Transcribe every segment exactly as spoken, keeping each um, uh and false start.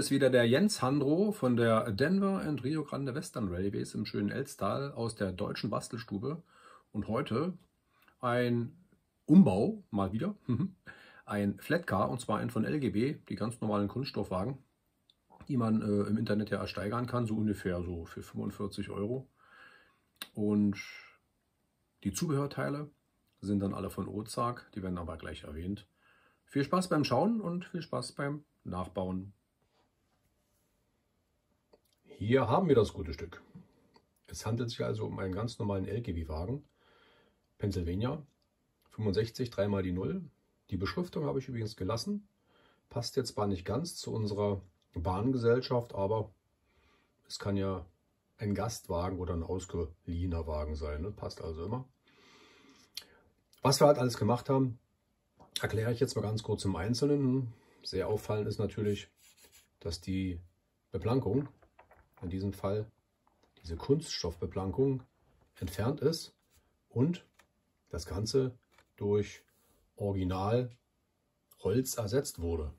ist wieder der Jens Handro von der Denver and Rio Grande Western Railways im schönen Elstal aus der deutschen Bastelstube. Und heute ein Umbau, mal wieder, ein Flatcar, und zwar ein von L G B, die ganz normalen Kunststoffwagen, die man äh, im Internet ja ersteigern kann, so ungefähr so für fünfundvierzig Euro. Und die Zubehörteile sind dann alle von Ozark, die werden aber gleich erwähnt. Viel Spaß beim Schauen und viel Spaß beim Nachbauen. Hier haben wir das gute Stück. Es handelt sich also um einen ganz normalen L G B-Wagen, Pennsylvania, fünfundsechzig, dreimal die Null. Die Beschriftung habe ich übrigens gelassen. Passt jetzt zwar nicht ganz zu unserer Bahngesellschaft, aber es kann ja ein Gastwagen oder ein ausgeliehener Wagen sein. Ne? Passt also immer. Was wir halt alles gemacht haben, erkläre ich jetzt mal ganz kurz im Einzelnen. Sehr auffallend ist natürlich, dass die Beplankung, in diesem Fall diese Kunststoffbeplankung, entfernt ist und das Ganze durch Original Holz ersetzt wurde.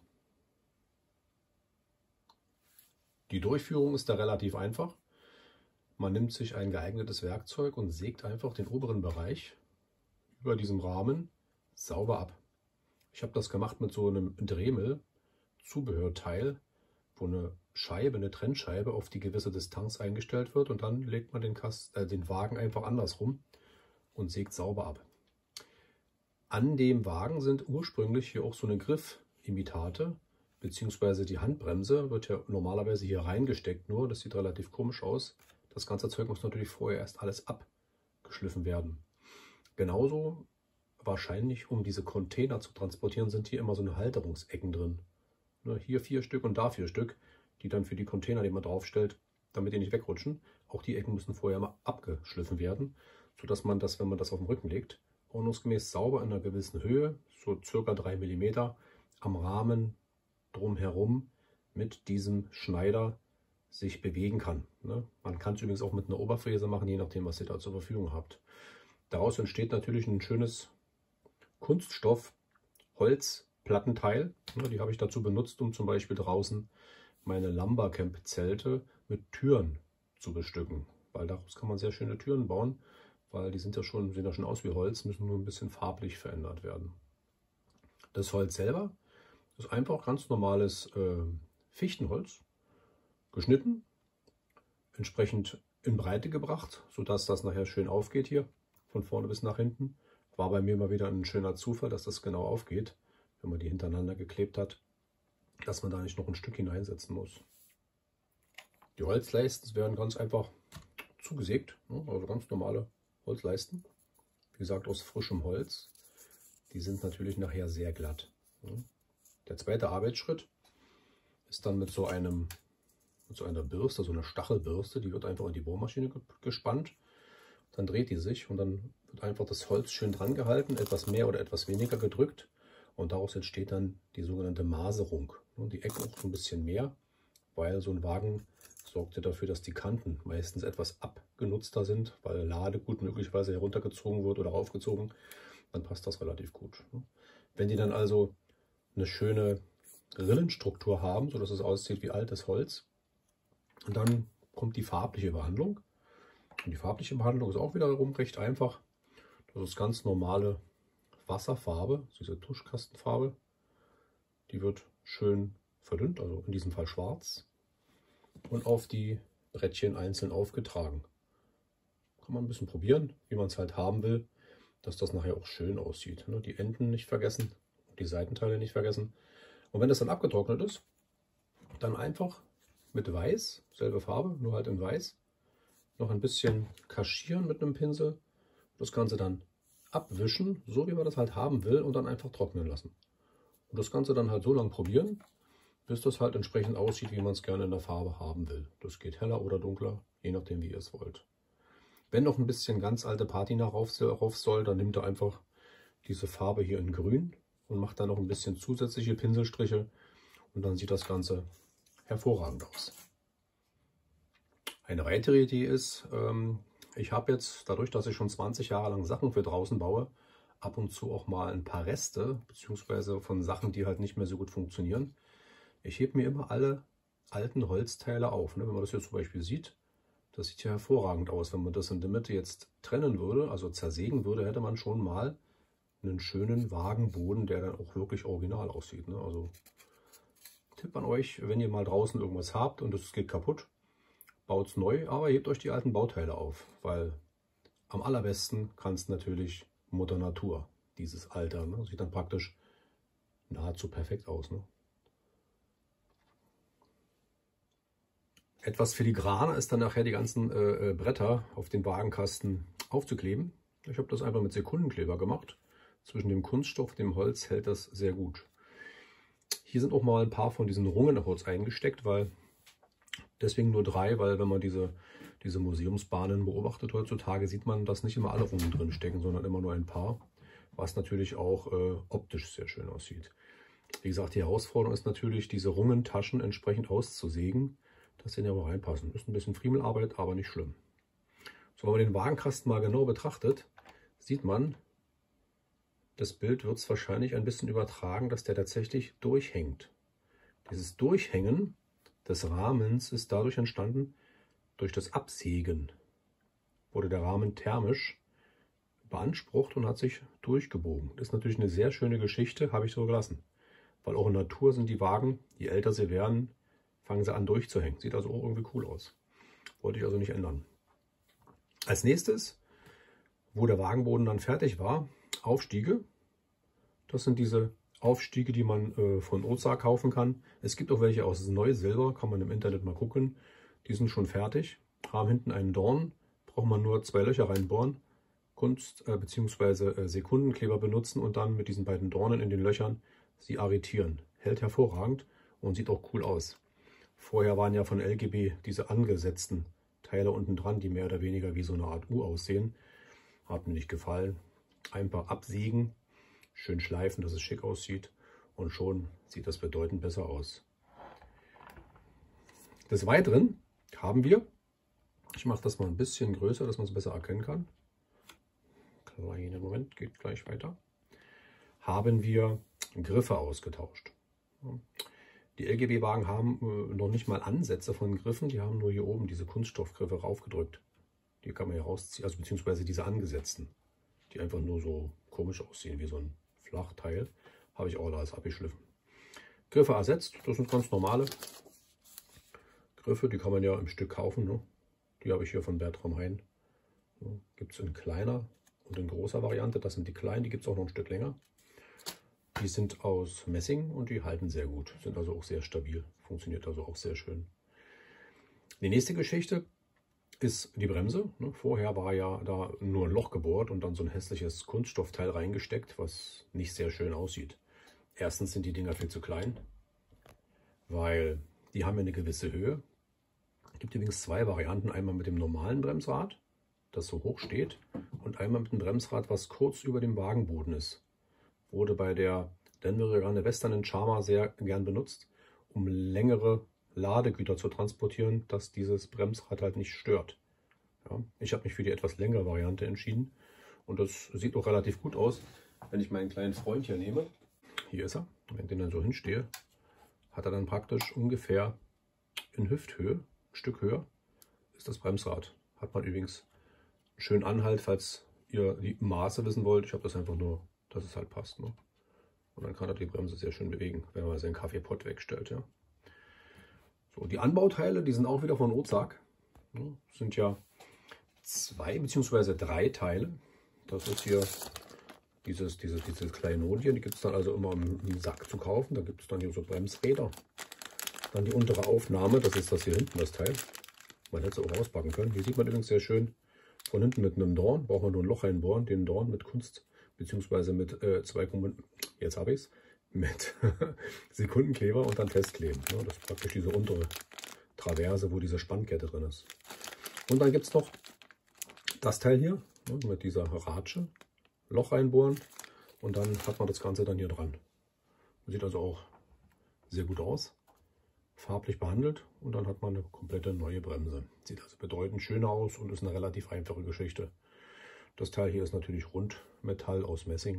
Die Durchführung ist da relativ einfach. Man nimmt sich ein geeignetes Werkzeug und sägt einfach den oberen Bereich über diesem Rahmen sauber ab. Ich habe das gemacht mit so einem Dremel-Zubehörteil, wo eine Scheibe, eine Trennscheibe auf die gewisse Distanz eingestellt wird und dann legt man den, Kast, äh, den Wagen einfach andersrum und sägt sauber ab. An dem Wagen sind ursprünglich hier auch so eine Griffimitate, beziehungsweise die Handbremse wird ja normalerweise hier reingesteckt, nur das sieht relativ komisch aus. Das ganze Zeug muss natürlich vorher erst alles abgeschliffen werden. Genauso wahrscheinlich, um diese Container zu transportieren, sind hier immer so eine Halterungsecken drin. Hier vier Stück und da vier Stück, die dann für die Container, die man draufstellt, damit die nicht wegrutschen. Auch die Ecken müssen vorher mal abgeschliffen werden, sodass man das, wenn man das auf den Rücken legt, ordnungsgemäß sauber in einer gewissen Höhe, so circa drei Millimeter, am Rahmen drumherum mit diesem Schneider sich bewegen kann. Man kann es übrigens auch mit einer Oberfräse machen, je nachdem, was ihr da zur Verfügung habt. Daraus entsteht natürlich ein schönes Kunststoff-Holzplattenteil. Die habe ich dazu benutzt, um zum Beispiel draußen meine Lumbercamp-Zelte mit Türen zu bestücken. Weil daraus kann man sehr schöne Türen bauen, weil die sind ja schon, sehen ja schon aus wie Holz, müssen nur ein bisschen farblich verändert werden. Das Holz selber ist einfach ganz normales äh, Fichtenholz, geschnitten, entsprechend in Breite gebracht, sodass das nachher schön aufgeht hier, von vorne bis nach hinten. War bei mir mal wieder ein schöner Zufall, dass das genau aufgeht, wenn man die hintereinander geklebt hat, dass man da nicht noch ein Stück hineinsetzen muss. Die Holzleisten werden ganz einfach zugesägt, also ganz normale Holzleisten. Wie gesagt, aus frischem Holz. Die sind natürlich nachher sehr glatt. Der zweite Arbeitsschritt ist dann mit so einem mit so einer Bürste, so einer Stachelbürste, die wird einfach in die Bohrmaschine gespannt. Dann dreht die sich und dann wird einfach das Holz schön dran gehalten, etwas mehr oder etwas weniger gedrückt und daraus entsteht dann die sogenannte Maserung. Die Ecken auch ein bisschen mehr, weil so ein Wagen sorgt ja dafür, dass die Kanten meistens etwas abgenutzter sind, weil Ladegut möglicherweise heruntergezogen wird oder aufgezogen, dann passt das relativ gut. Wenn die dann also eine schöne Rillenstruktur haben, sodass es aussieht wie altes Holz, und dann kommt die farbliche Behandlung. Und die farbliche Behandlung ist auch wiederum recht einfach. Das ist ganz normale Wasserfarbe, diese Tuschkastenfarbe. Die wird schön verdünnt, also in diesem Fall schwarz, und auf die Brettchen einzeln aufgetragen. Kann man ein bisschen probieren, wie man es halt haben will, dass das nachher auch schön aussieht. Die Enden nicht vergessen, die Seitenteile nicht vergessen. Und wenn das dann abgetrocknet ist, dann einfach mit Weiß, selbe Farbe, nur halt in Weiß, noch ein bisschen kaschieren mit einem Pinsel, das Ganze dann abwischen, so wie man das halt haben will, und dann einfach trocknen lassen. Und das Ganze dann halt so lange probieren, bis das halt entsprechend aussieht, wie man es gerne in der Farbe haben will. Das geht heller oder dunkler, je nachdem, wie ihr es wollt. Wenn noch ein bisschen ganz alte Patina rauf soll, dann nimmt ihr einfach diese Farbe hier in Grün und macht dann noch ein bisschen zusätzliche Pinselstriche und dann sieht das Ganze hervorragend aus. Eine weitere Idee ist, ähm, ich habe jetzt, dadurch, dass ich schon zwanzig Jahre lang Sachen für draußen baue, ab und zu auch mal ein paar Reste, beziehungsweise von Sachen, die halt nicht mehr so gut funktionieren. Ich hebe mir immer alle alten Holzteile auf. Ne? Wenn man das hier zum Beispiel sieht, das sieht ja hervorragend aus. Wenn man das in der Mitte jetzt trennen würde, also zersägen würde, hätte man schon mal einen schönen Wagenboden, der dann auch wirklich original aussieht. Ne? Also Tipp an euch, wenn ihr mal draußen irgendwas habt und es geht kaputt, baut es neu, aber hebt euch die alten Bauteile auf, weil am allerbesten kann es natürlich Mutter Natur, dieses Alter. Ne? Sieht dann praktisch nahezu perfekt aus. Ne? Etwas filigraner ist dann nachher die ganzen äh, Bretter auf den Wagenkasten aufzukleben. Ich habe das einfach mit Sekundenkleber gemacht. Zwischen dem Kunststoff und dem Holz hält das sehr gut. Hier sind auch mal ein paar von diesen Rungenholz eingesteckt, weil deswegen nur drei, weil wenn man diese, diese Museumsbahnen beobachtet heutzutage, sieht man, dass nicht immer alle Rungen drin stecken, sondern immer nur ein paar, was natürlich auch äh, optisch sehr schön aussieht. Wie gesagt, die Herausforderung ist natürlich, diese Rungentaschen entsprechend auszusägen, dass sie aber reinpassen. Ist ein bisschen Friemelarbeit, aber nicht schlimm. So, wenn man den Wagenkasten mal genau betrachtet, sieht man, das Bild wird es wahrscheinlich ein bisschen übertragen, dass der tatsächlich durchhängt. Dieses Durchhängen des Rahmens ist dadurch entstanden, durch das Absägen wurde der Rahmen thermisch beansprucht und hat sich durchgebogen. Das ist natürlich eine sehr schöne Geschichte, habe ich so gelassen. Weil auch in Natur sind die Wagen, je älter sie werden, fangen sie an durchzuhängen. Sieht also auch irgendwie cool aus. Wollte ich also nicht ändern. Als nächstes, wo der Wagenboden dann fertig war, Aufstiege. Das sind diese Aufstiege, die man äh, von Ozar kaufen kann. Es gibt auch welche aus Neusilber, kann man im Internet mal gucken. Die sind schon fertig, haben hinten einen Dorn, braucht man nur zwei Löcher reinbohren, Kunst- äh, bzw. Äh, Sekundenkleber benutzen und dann mit diesen beiden Dornen in den Löchern sie arretieren. Hält hervorragend und sieht auch cool aus. Vorher waren ja von L G B diese angesetzten Teile unten dran, die mehr oder weniger wie so eine Art U aussehen. Hat mir nicht gefallen. Einfach absägen, schön schleifen, dass es schick aussieht und schon sieht das bedeutend besser aus. Des Weiteren haben wir, ich mache das mal ein bisschen größer, dass man es besser erkennen kann. Kleiner Moment, geht gleich weiter. Haben wir Griffe ausgetauscht. Die L G B-Wagen haben äh, noch nicht mal Ansätze von Griffen, die haben nur hier oben diese Kunststoffgriffe raufgedrückt. Die kann man hier rausziehen, also beziehungsweise diese angesetzten, die einfach nur so komisch aussehen, wie so ein Flachteil, habe ich auch alles abgeschliffen. Griffe ersetzt, das sind ganz normale Griffe, die kann man ja im Stück kaufen. Ne? Die habe ich hier von Bertram Hein. Ne? Gibt es in kleiner und in großer Variante, das sind die kleinen, die gibt es auch noch ein Stück länger. Die sind aus Messing und die halten sehr gut, sind also auch sehr stabil, funktioniert also auch sehr schön. Die nächste Geschichte ist die Bremse. Vorher war ja da nur ein Loch gebohrt und dann so ein hässliches Kunststoffteil reingesteckt, was nicht sehr schön aussieht. Erstens sind die Dinger viel zu klein, weil die haben ja eine gewisse Höhe. Es gibt übrigens zwei Varianten, einmal mit dem normalen Bremsrad, das so hoch steht, und einmal mit dem Bremsrad, was kurz über dem Wagenboden ist. Wurde bei der Denver Grande Western in Charma sehr gern benutzt, um längere Ladegüter zu transportieren, dass dieses Bremsrad halt nicht stört. Ja, ich habe mich für die etwas längere Variante entschieden und das sieht auch relativ gut aus. Wenn ich meinen kleinen Freund hier nehme, hier ist er, wenn ich den dann so hinstehe, hat er dann praktisch ungefähr in Hüfthöhe, ein Stück höher, ist das Bremsrad. Hat man übrigens einen schönen Anhalt, falls ihr die Maße wissen wollt. Ich habe das einfach nur, dass es halt passt. Ne? Und dann kann er die Bremse sehr schön bewegen, wenn man seinen Kaffeepott wegstellt. Ja? So, die Anbauteile, die sind auch wieder von Ozak. Ne? Sind ja zwei bzw. drei Teile. Das ist hier dieses, dieses, diese Kleinodien, die gibt es dann also immer im, im Sack zu kaufen. Da gibt es dann hier so Bremsräder. Dann die untere Aufnahme, das ist das hier hinten, das Teil. Man hätte es auch auspacken können. Hier sieht man übrigens sehr schön von hinten mit einem Dorn. Braucht man nur ein Loch reinbohren, den Dorn mit Kunst bzw. mit äh, zwei, jetzt habe ich es, mit Sekundenkleber und dann festkleben. Ja, das ist praktisch diese untere Traverse, wo diese Spannkette drin ist. Und dann gibt es noch das Teil hier ne, mit dieser Ratsche. Loch reinbohren und dann hat man das Ganze dann hier dran. Sieht also auch sehr gut aus. Farblich behandelt und dann hat man eine komplette neue Bremse. Sieht also bedeutend schöner aus und ist eine relativ einfache Geschichte. Das Teil hier ist natürlich Rundmetall aus Messing.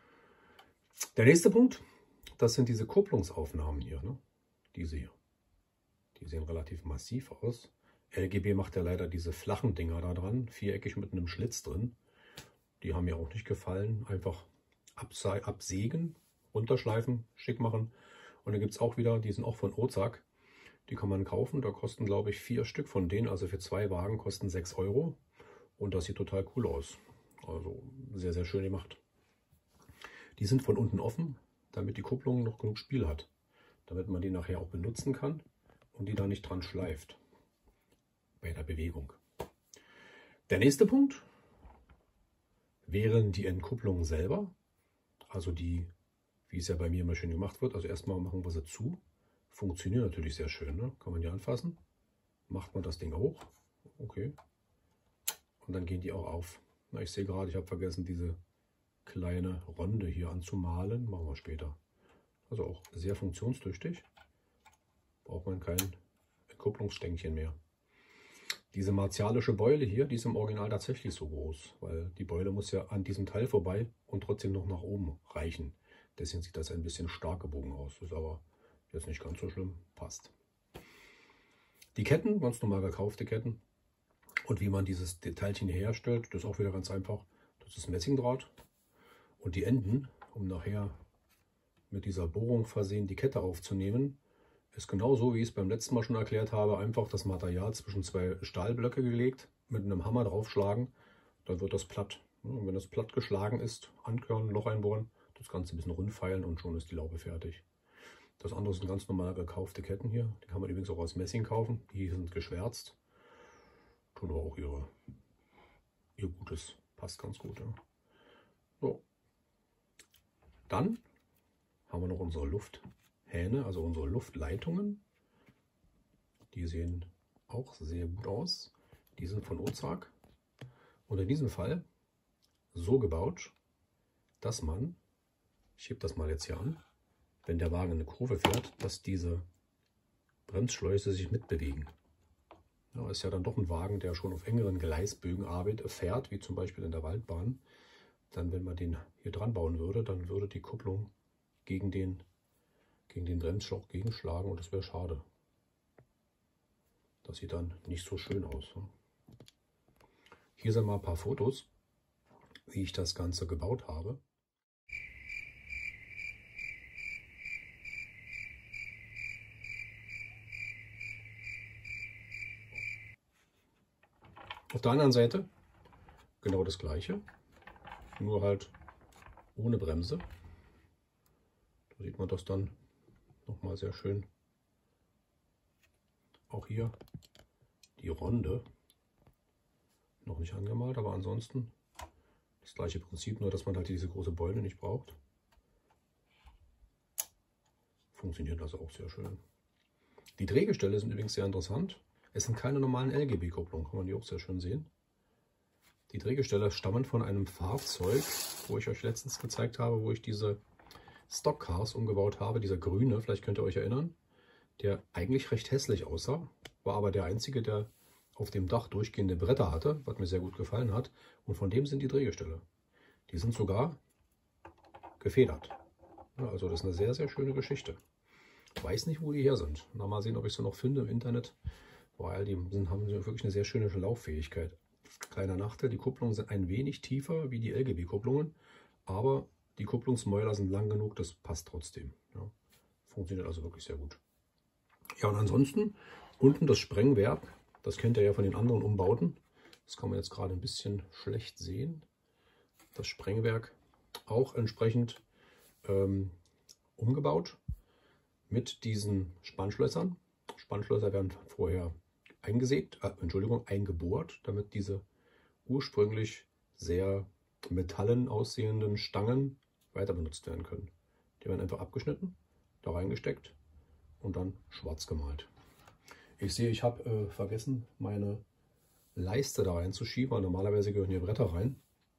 Der nächste Punkt, das sind diese Kupplungsaufnahmen hier, ne? Diese hier. Die sehen relativ massiv aus. L G B macht ja leider diese flachen Dinger da dran, viereckig mit einem Schlitz drin. Die haben mir auch nicht gefallen. Einfach absägen, runterschleifen, schick machen. Und dann gibt es auch wieder, die sind auch von Ozak. Die kann man kaufen. Da kosten, glaube ich, vier Stück von denen. Also für zwei Wagen kosten sechs Euro. Und das sieht total cool aus. Also sehr, sehr schön gemacht. Die sind von unten offen, damit die Kupplung noch genug Spiel hat. Damit man die nachher auch benutzen kann und die da nicht dran schleift bei der Bewegung. Der nächste Punkt wären die Entkupplungen selber. Also die, wie es ja bei mir immer schön gemacht wird. Also erstmal machen wir sie zu. Funktioniert natürlich sehr schön. Ne? Kann man die anfassen. Macht man das Ding hoch. Okay. Und dann gehen die auch auf. Na, ich sehe gerade, ich habe vergessen, diese kleine Ronde hier anzumalen. Machen wir später. Also auch sehr funktionstüchtig. Braucht man kein Entkupplungsstängchen mehr. Diese martialische Beule hier, die ist im Original tatsächlich so groß, weil die Beule muss ja an diesem Teil vorbei und trotzdem noch nach oben reichen. Deswegen sieht das ein bisschen stark gebogen aus. Ist aber jetzt nicht ganz so schlimm. Passt. Die Ketten, ganz normal gekaufte Ketten. Und wie man dieses Teilchen herstellt, das ist auch wieder ganz einfach. Das ist Messingdraht. Und die Enden, um nachher mit dieser Bohrung versehen die Kette aufzunehmen, ist genauso, wie ich es beim letzten Mal schon erklärt habe, einfach das Material zwischen zwei Stahlblöcke gelegt, mit einem Hammer draufschlagen, dann wird das platt. Und wenn das platt geschlagen ist, ankörnen, Loch einbohren, das Ganze ein bisschen rund feilen und schon ist die Laube fertig. Das andere sind ganz normal gekaufte Ketten hier, die kann man übrigens auch aus Messing kaufen, die sind geschwärzt, tun aber auch ihre, ihr Gutes, passt ganz gut. Ja. So. Dann haben wir noch unsere Lufthähne, also unsere Luftleitungen. Die sehen auch sehr gut aus. Die sind von Ozak. Und in diesem Fall so gebaut, dass man, ich hebe das mal jetzt hier an, wenn der Wagen eine Kurve fährt, dass diese Bremsschläuche sich mitbewegen. Ja, ist ja dann doch ein Wagen, der schon auf engeren Gleisbögen arbeitet, fährt, wie zum Beispiel in der Waldbahn. Dann, wenn man den hier dran bauen würde, dann würde die Kupplung gegen den, gegen den Bremsschlauch gegenschlagen und das wäre schade. Das sieht dann nicht so schön aus. Hier sind mal ein paar Fotos, wie ich das Ganze gebaut habe. Auf der anderen Seite genau das gleiche, nur halt ohne Bremse. Da sieht man das dann nochmal sehr schön. Auch hier die Ronde, noch nicht angemalt, aber ansonsten das gleiche Prinzip, nur dass man halt diese große Beule nicht braucht. Funktioniert also auch sehr schön. Die Drehgestelle sind übrigens sehr interessant. Es sind keine normalen L G B-Kupplungen, kann man die auch sehr schön sehen. Die Drehgestelle stammen von einem Fahrzeug, wo ich euch letztens gezeigt habe, wo ich diese Stockcars umgebaut habe, dieser grüne, vielleicht könnt ihr euch erinnern, der eigentlich recht hässlich aussah, war aber der einzige, der auf dem Dach durchgehende Bretter hatte, was mir sehr gut gefallen hat. Und von dem sind die Drehgestelle. Die sind sogar gefedert. Ja, also das ist eine sehr, sehr schöne Geschichte. Ich weiß nicht, wo die her sind. Na, mal sehen, ob ich sie noch finde im Internet, weil die sind, haben wirklich eine sehr schöne Lauffähigkeit. Kleiner Nachteil, die Kupplungen sind ein wenig tiefer wie die L G B-Kupplungen, aber die Kupplungsmäuler sind lang genug, das passt trotzdem. Ja. Funktioniert also wirklich sehr gut. Ja, und ansonsten unten das Sprengwerk, das kennt ihr ja von den anderen Umbauten. Das kann man jetzt gerade ein bisschen schlecht sehen. Das Sprengwerk auch entsprechend ähm, umgebaut mit diesen Spannschlössern. Spannschlösser werden vorher eingesägt, äh, Entschuldigung, eingebohrt, damit diese ursprünglich sehr metallen aussehenden Stangen weiter benutzt werden können. Die werden einfach abgeschnitten, da reingesteckt und dann schwarz gemalt. Ich sehe, ich habe äh, vergessen, meine Leiste da reinzuschieben, weil normalerweise gehören hier Bretter rein.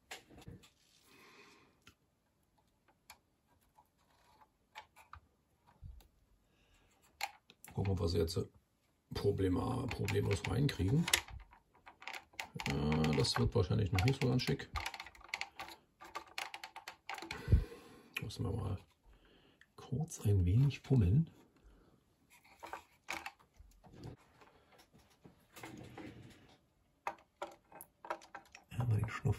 Gucken, ob wir sie jetzt Problem, problemlos reinkriegen. Ja, das wird wahrscheinlich noch nicht so ganz schick. Müssen wir mal kurz ein wenig fummeln. Schnuff.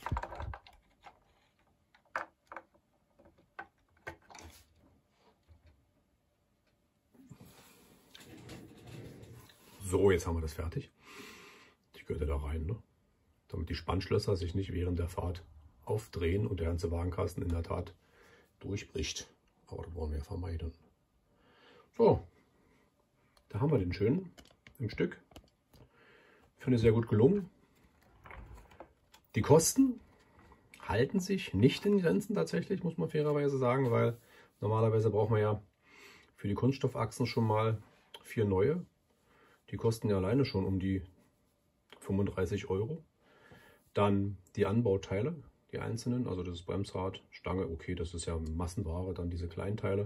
So, jetzt haben wir das fertig. Die Gürtel da rein, ne? Damit die Spannschlösser sich nicht während der Fahrt aufdrehen und der ganze Wagenkasten in der Tat durchbricht. Aber das wollen wir ja vermeiden. So, da haben wir den schönen im Stück. Finde ich sehr gut gelungen. Die Kosten halten sich nicht in Grenzen tatsächlich, muss man fairerweise sagen, weil normalerweise braucht man ja für die Kunststoffachsen schon mal vier neue. Die kosten ja alleine schon um die fünfunddreißig Euro. Dann die Anbauteile, die einzelnen, also das Bremsrad, Stange, okay, das ist ja Massenware, dann diese Kleinteile.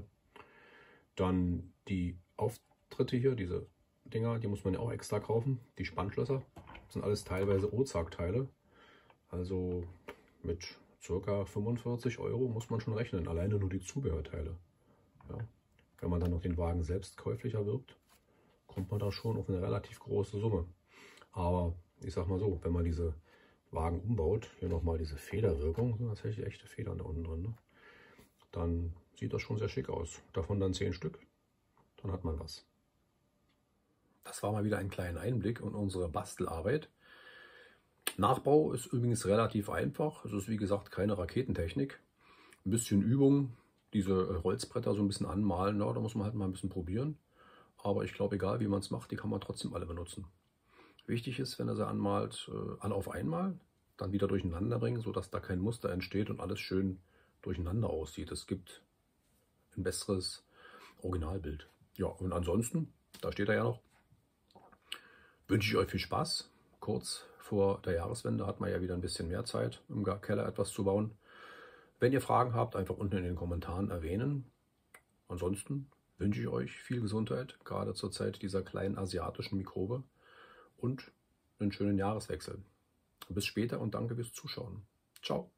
Dann die Auftritte hier, diese Dinger, die muss man ja auch extra kaufen. Die Spannschlösser, das sind alles teilweise Ozark-Teile. Also mit ca. fünfundvierzig Euro muss man schon rechnen, alleine nur die Zubehörteile. Ja. Wenn man dann noch den Wagen selbst käuflich erwirbt, kommt man da schon auf eine relativ große Summe. Aber ich sag mal so, wenn man diese Wagen umbaut, hier nochmal diese Federwirkung, sind tatsächlich echte Federn da unten drin, ne? Dann sieht das schon sehr schick aus. Davon dann zehn Stück, dann hat man was. Das war mal wieder ein kleiner Einblick in unsere Bastelarbeit. Nachbau ist übrigens relativ einfach. Es ist wie gesagt keine Raketentechnik. Ein bisschen Übung, diese Holzbretter so ein bisschen anmalen, ja, da muss man halt mal ein bisschen probieren. Aber ich glaube, egal wie man es macht, die kann man trotzdem alle benutzen. Wichtig ist, wenn er sie anmalt, alle auf einmal, dann wieder durcheinander bringen, sodass da kein Muster entsteht und alles schön durcheinander aussieht. Es gibt ein besseres Originalbild. Ja, und ansonsten, da steht er ja noch, wünsche ich euch viel Spaß. Kurz vor der Jahreswende hat man ja wieder ein bisschen mehr Zeit, im Keller etwas zu bauen. Wenn ihr Fragen habt, einfach unten in den Kommentaren erwähnen. Ansonsten wünsche ich euch viel Gesundheit, gerade zur Zeit dieser kleinen asiatischen Mikrobe, und einen schönen Jahreswechsel. Bis später und danke fürs Zuschauen. Ciao.